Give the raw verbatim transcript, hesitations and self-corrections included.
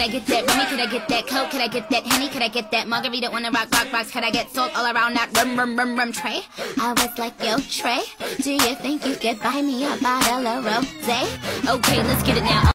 I get that Remy? Could I get that Coke? Could I get that Henny? Could I get that margarita on a rock, rock, rocks? Could I get salt all around that rum, rum, rum, rum tray? I was like, yo, Trey, do you think you could buy me a bottle of rosé? Okay, let's get it now.